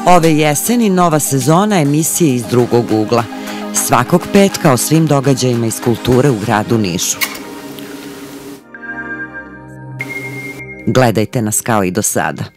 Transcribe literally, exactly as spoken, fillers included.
Ove jeseni nova sezona emisije Iz drugog ugla. Svakog petka o svim događajima iz kulture u gradu Nišu. Gledajte nas kao i do sada.